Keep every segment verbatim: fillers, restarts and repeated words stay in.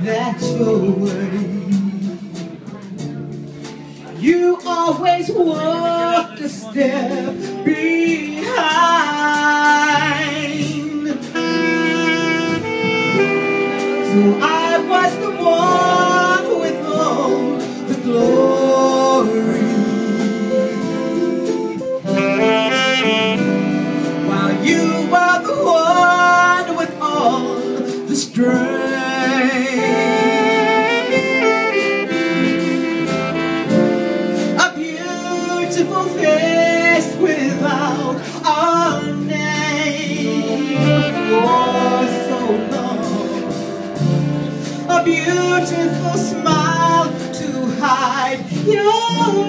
that's your way. You always walk a step behind. So I was the one with all the glory, while you were the one with all the strength. Beautiful face without a name for so long, a beautiful smile to hide your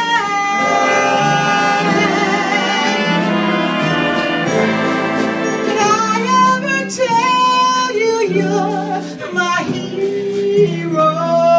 pain. Did I ever tell you you're my hero?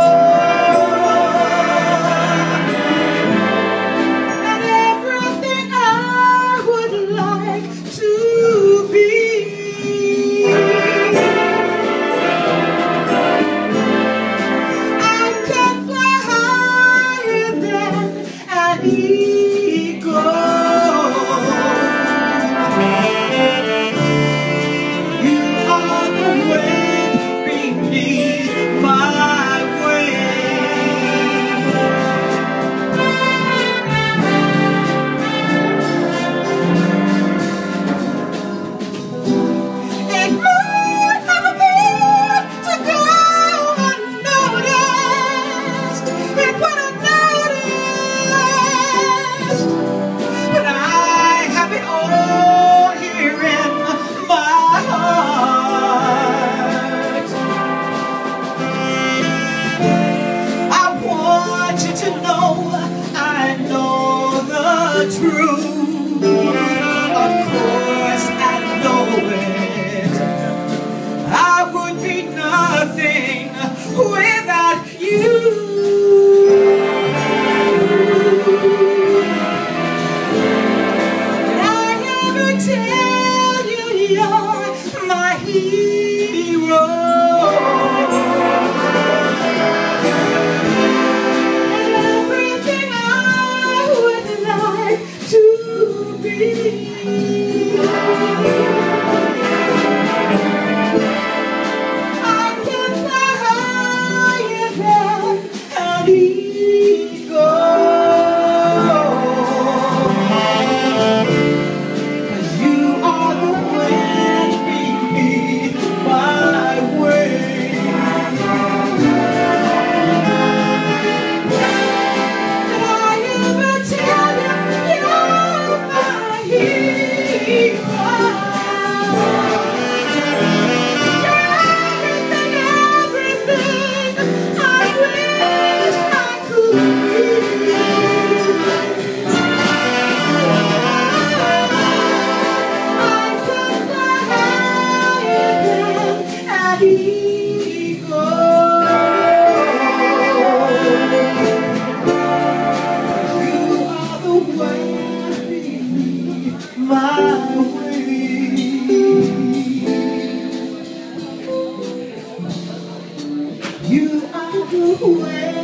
True, of course I know it. I would be nothing without you. Did I ever tell you you're my hero? You are the way.